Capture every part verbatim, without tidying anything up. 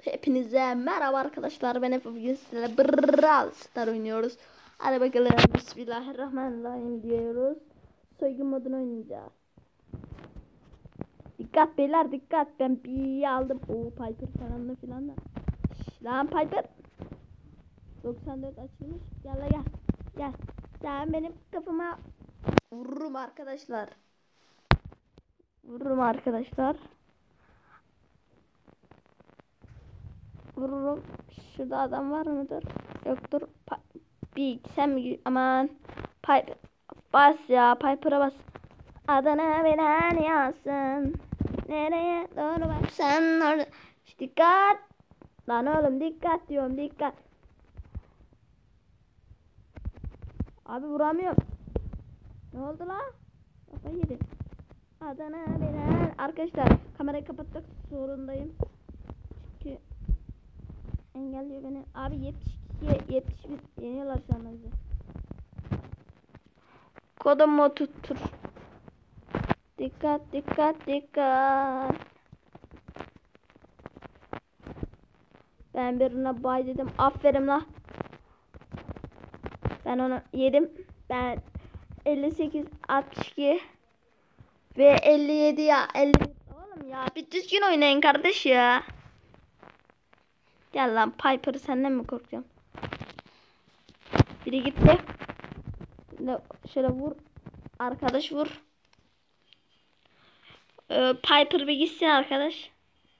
Hepinize merhaba arkadaşlar. Ben Efe, bugün sizlerle Brawl Stars oynuyoruz. Hadi bakalım, Bismillahirrahmanirrahim diyoruz. Soygun modunu oynayacağız. Dikkat beyler, dikkat. Ben bir aldım. Oo, Piper falan da filan da. Şş, lan Piper. doksan dört açılmış. Gel la gel. Gel. Sen benim kafama vururum arkadaşlar. Vururum arkadaşlar. Vururum. Şurada adam var mıdır? Yoktur. Pa bir sen mi? Aman. Piper. Bas ya. Piper'a bas. Adana bilen yazsın. Nereye doğru bak sen orada. Şş, dikkat. Lan oğlum dikkat diyorum, dikkat. Abi vuramıyorum. Ne oldu la? Kafa yedim. Adana bilen. Arkadaşlar kamerayı kapatmak zorundayım. Çünkü engelliyor beni. Abi yetmiş iki yetmiş bir yeniyorlar şu anda bizi. Kodumu tuttur. Dikkat dikkat dikkat. Ben birine bay dedim. Aferin la. Ben onu yedim. Ben elli sekiz altmış iki ve elli yedi ya. elli Oğlum ya bir düzgün oynayın kardeş ya. Gel lan Piper, senden mi korkacağım? Biri gitti. Şöyle, şöyle vur. Arkadaş vur. Ee, Piper bir gitsin arkadaş.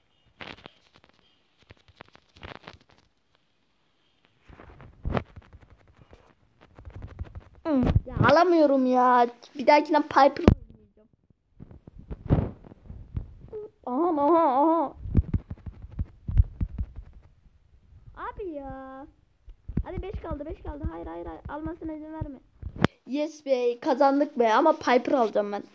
Hmm, ya alamıyorum ya. Bir dahakine Piper oynayacağım. Aha aha aha. Abi ya. Hadi beş kaldı, beş kaldı. Hayır hayır hayır. Almasına izin verme. Yes be, kazandık be, ama Piper alacağım ben.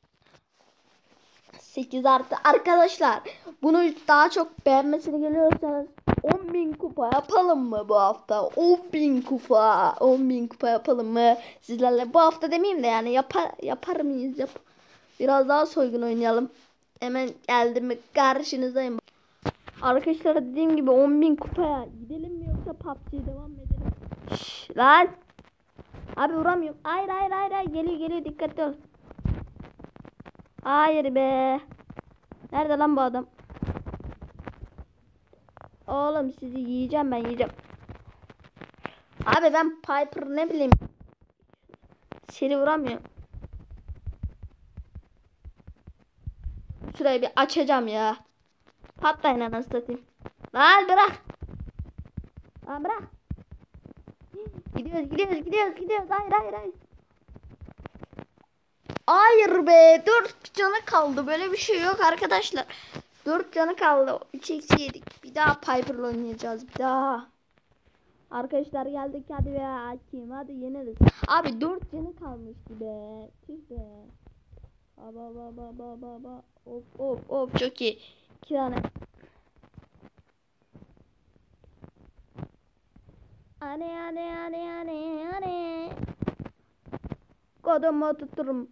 sekiz artı arkadaşlar. Bunu daha çok beğenmesini geliyorsanız on bin kupa yapalım mı bu hafta? on bin kupa. on bin kupa yapalım mı? Sizlerle bu hafta demeyeyim de yani yapar, yapar mıyız? Yap. Biraz daha soygun oynayalım. Hemen geldim mi karşınızdayım. Arkadaşlar dediğim gibi on bin kupaya gidelim mi yoksa P U B G'ye devam mı edelim? Şşş, lan. Abi vuramıyorum. Hayır hayır hayır, hayır. Geliyor geliyor, dikkatli ol. Hayır be. Nerede lan bu adam? Oğlum sizi yiyeceğim, ben yiyeceğim. Abi ben Piper ne bileyim. Seni vuramıyor. Şurayı bir açacağım ya. Patlayın anasını satayım. Lan bırak. Lan bırak. Gidiyoruz gidiyoruz gidiyoruz gidiyoruz. Hayır hayır hayır. Hayır be. dört canı kaldı. Böyle bir şey yok arkadaşlar. dört canı kaldı. üç eksi yedik. Bir daha Piper'la oynayacağız. Bir daha. Arkadaşlar geldik, hadi be hakim. Hadi yeneriz. Abi dört canı kalmıştı be. Tüh be. Baba baba baba baba. Of of of, çok iyi. İki tane. Ane ane ane ane ane. Kodumu tuturum.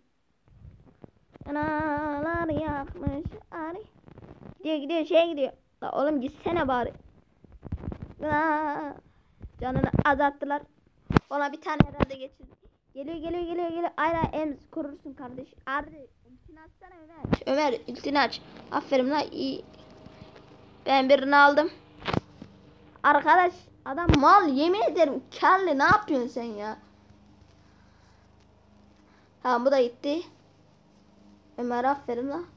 Analar yakmış. Ane. Gidiyor gidiyor, şey gidiyor. La oğlum gitsene bari. Aa, canını azalttılar. Ona bir tane herhalde geçirdi. Geliyor geliyor geliyor geliyor. Aynen Ems, korursun kardeş. Ardı. Ultini açsana Ömer. Ömer ultini aç. Aferin la, iyi. Ben birini aldım. Arkadaş adam mal, yemin ederim. Kelly ne yapıyorsun sen ya? Tamam, bu da gitti. Ömer aferin la.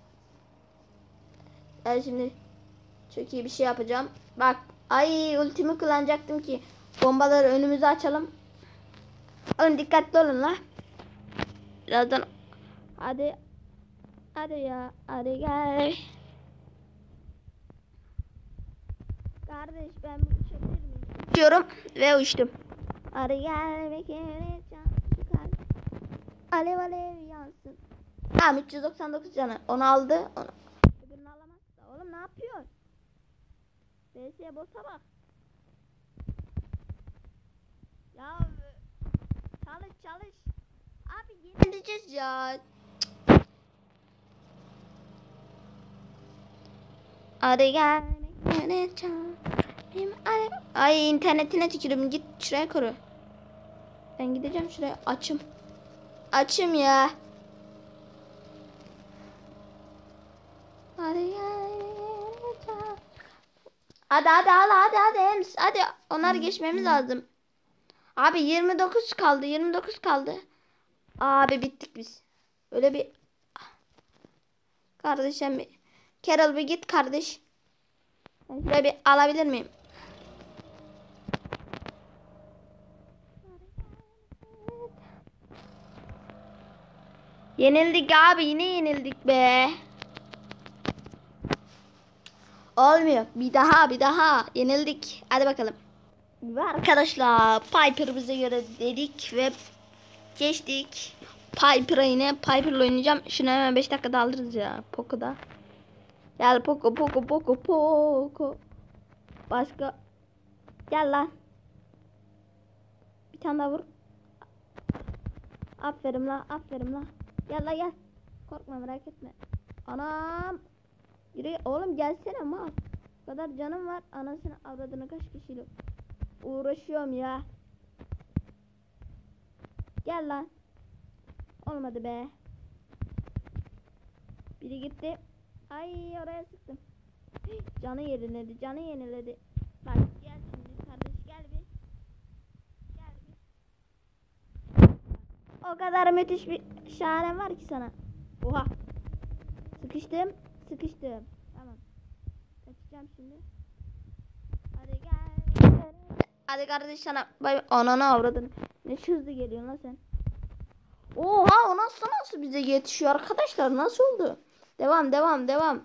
Ben şimdi çok iyi bir şey yapacağım. Bak, ay ultimi kullanacaktım ki. Bombaları önümüze açalım. Oğlum dikkatli olun la. Birazdan. Hadi. Hadi ya. Hadi gel. Kardeş ben uçabilir miyim? Uçuyorum ve uçtum. Hadi gel. Bekle. Çıkar. Alev alev yansın. Tamam, üç yüz doksan dokuz canı. Onu aldı. Onu. Öbürünü alamaz. Oğlum ne yapıyor? B S'ye bossa bak. Ya çalış çalış. Abi yenileceğiz ya. Hadi gel. Ay internetine tükürüm, git şuraya koru. Ben gideceğim şuraya, açım. Açım ya. Hadi hadi hadi hadi hadi hadi onları geçmemiz lazım. Abi yirmi dokuz kaldı, yirmi dokuz kaldı. Abi bittik biz. Öyle bir kardeşim bir Carol bir git kardeş. Ben şuraya bir alabilir miyim? Yenildik abi, yine yenildik be. Olmuyor. Bir daha bir daha yenildik. Hadi bakalım. Ve arkadaşlar Piper bize göre dedik ve geçtik. Piper'a yine Piper'la oynayacağım. Şunu hemen beş dakikada alırız ya. Poco'da. Gel Poco Poco Poco Poco. Başka. Gel lan. Bir tane daha vur. Aferin la, aferin la. Gel la gel. Korkma, merak etme. Anam. Yürü oğlum, gelsene mal. Bu kadar canım var. Anasını avradını kaç kişiyle uğraşıyorum ya. Gel lan. Olmadı be. Biri gitti. Ay oraya sıktım. Canı yeniledi, canı yeniledi. Bak gel şimdi kardeş, gel bir. Gel bir. O kadar müthiş bir şahane var ki sana. Oha. Sıkıştım, sıkıştım. Tamam. Kaçacağım şimdi. Hadi gel. Hadi kardeş sana. Bay ananı avradın. Ne hızlı geliyorsun lan sen. Oha, o nasıl nasıl bize yetişiyor arkadaşlar, nasıl oldu? Devam devam devam.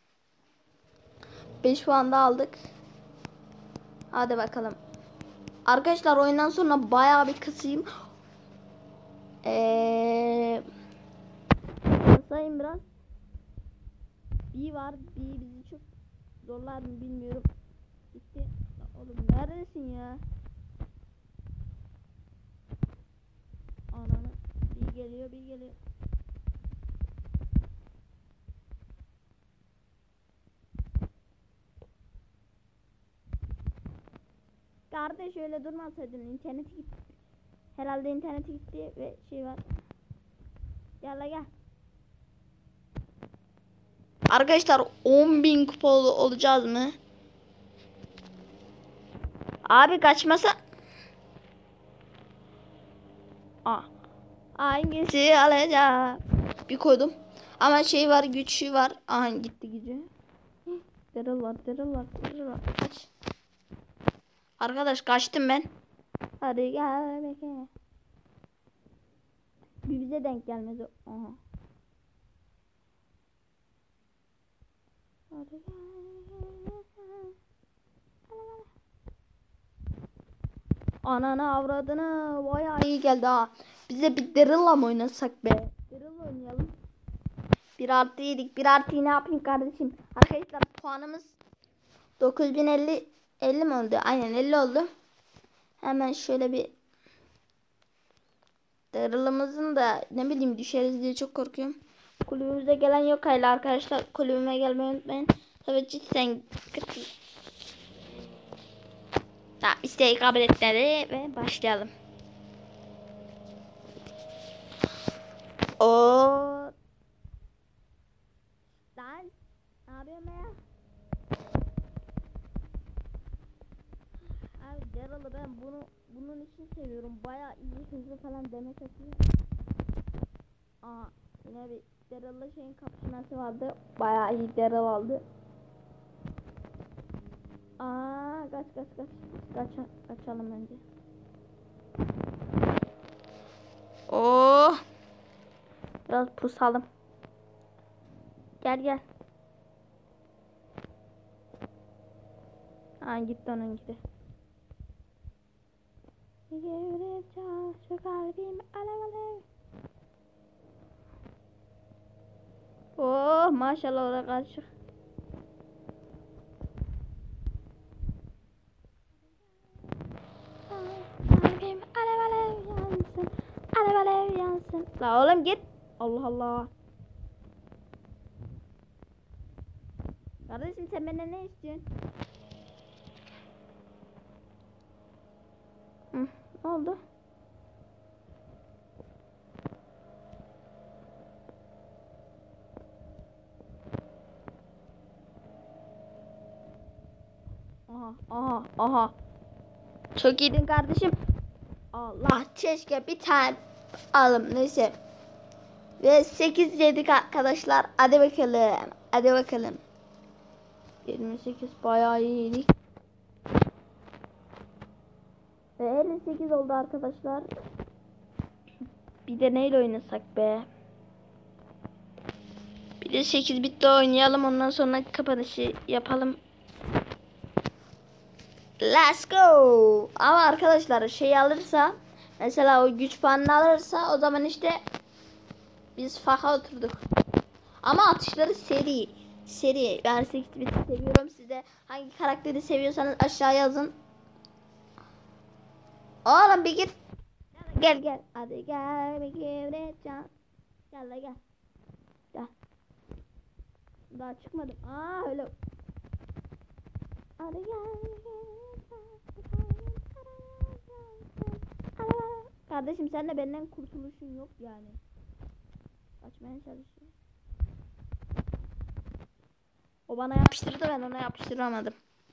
beş puan da aldık. Hadi bakalım. Arkadaşlar oyundan sonra bayağı bir kısayım. Eee kısayım biraz. Bir var, bir bizi çok zorlar mı bilmiyorum. Gitti. Oğlum neredesin ya? Ananı. Bir geliyor, bir geliyor. Kardeş öyle durmasaydın, interneti gitti. Herhalde interneti gitti ve şey var. Gel la gel. Arkadaşlar on bin kupa ol olacağız mı? Abi kaçmasa. Aa. Hangisi alacağım? Bir koydum. Ama şey var, güçü var. Aha gitti gücü. Daryl var, Daryl var, Daryl var. Kaç. Arkadaş kaçtım ben. Hadi gel bekle. Bir bize denk gelmedi. Aha. Hadi gel. Ananı avradını, bayağı iyi geldi ha. Bize bir Daryl'la mı oynasak be? Daryl'la oynayalım. Bir artı yedik. Bir artıyı ne yapayım kardeşim? Arkadaşlar puanımız dokuz bin elli elli mi oldu? Aynen elli oldu. Hemen şöyle bir Daryl'ımızın da ne bileyim düşeriz diye çok korkuyorum. Kulübümüze gelen yok hala arkadaşlar. Kulübüme gelmeyi unutmayın. Tabii cidden tamam, isteği kabul etmedi ve başlayalım. Oo. Lan ne yapıyorsun ya? Abi Daryl'ı ben bunu bunun için seviyorum. Bayağı iyi, hızlı falan demek atıyor. Aa, yine bir Daryl'la şeyin kapışması vardı. Bayağı iyi Daryl aldı. Aa, kaç kaç kaç. Kaç kaçalım bence. Oo. Biraz pusalım. Gel gel. Ha gitti, onun gitti. Şu kalbim alev alev. Oh maşallah, oraya karşı. Kalbim alev alev yansın. Alev alev yansın. La oğlum git. Allah Allah. Kardeşim sen benden ne istiyorsun? Hı, ne oldu? Aha aha aha. Çok iyiydin kardeşim. Allah keşke bir tane alım neyse. Ve sekiz yedik arkadaşlar. Hadi bakalım. Hadi bakalım. yirmi sekiz bayağı iyiydik. Ve elli sekiz oldu arkadaşlar. Bir de neyle oynasak be? Bir de sekiz bitle oynayalım. Ondan sonra kapanışı yapalım. Let's go. Ama arkadaşlar şey alırsa, mesela o güç puanını alırsa, o zaman işte biz faka oturduk. Ama atışları seri. Seri. Ben sekiz bit seviyorum. Siz de hangi karakteri seviyorsanız aşağıya yazın. Oğlum bir git. Gel gel. Hadi gel. Bir gevrecan. Gel la gel. Gel. Daha çıkmadım. Aa öyle. Hadi gel. Kardeşim sen de benden kurtuluşun yok yani. Kaçmaya çalışıyor. O bana yapıştırdı, ben ona yapıştıramadım.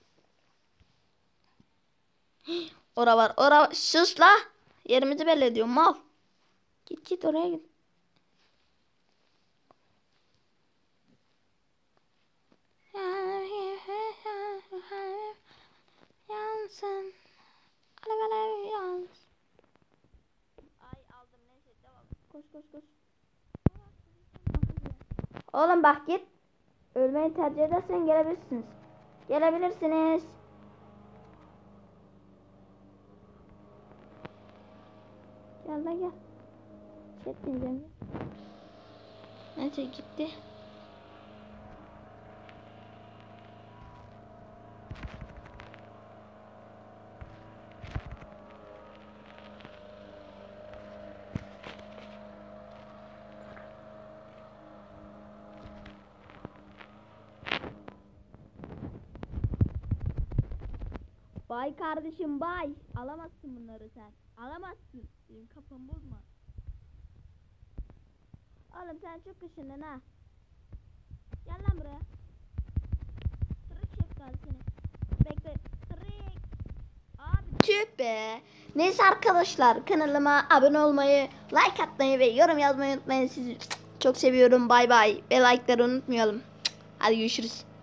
Ora var, ora sus la. Yerimizi belli ediyor mal. Git git oraya git. Yansın. Alev alev yansın. Ay aldım neyse devam. Koş koş koş. Oğlum bak git. Ölmeyi tercih edersen gelebilirsiniz. Gelebilirsiniz. Gel la gel. Çekmeyeceğim. Neyse gitti. Bay kardeşim bay. Alamazsın bunları sen. Alamazsın. Benim kafamı bozma. Oğlum sen çok üşündün ha. Gel lan buraya. Tırık şefkali seni. Bekle. Tırık. Abi tüh be. Neyse arkadaşlar, kanalıma abone olmayı, like atmayı ve yorum yazmayı unutmayın. Sizi çok seviyorum. Bay bay. Ve like'ları unutmayalım. Hadi görüşürüz.